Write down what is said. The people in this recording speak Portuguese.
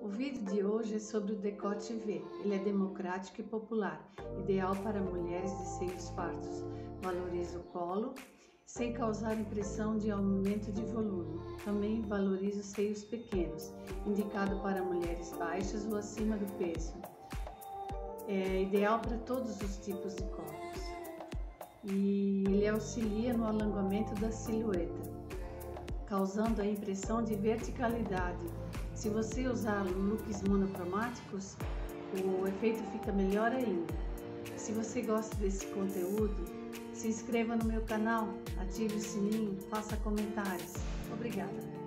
vídeo de hoje é sobre o decote V. Ele é democrático e popular, ideal para mulheres de seios fartos. Valoriza o colo, sem causar impressão de aumento de volume. Também valoriza os seios pequenos, indicado para mulheres baixas ou acima do peso. É ideal para todos os tipos de corpos. E ele auxilia no alongamento da silhueta, causando a impressão de verticalidade. Se você usar looks monocromáticos, o efeito fica melhor ainda. Se você gosta desse conteúdo, se inscreva no meu canal, ative o sininho, faça comentários. Obrigada!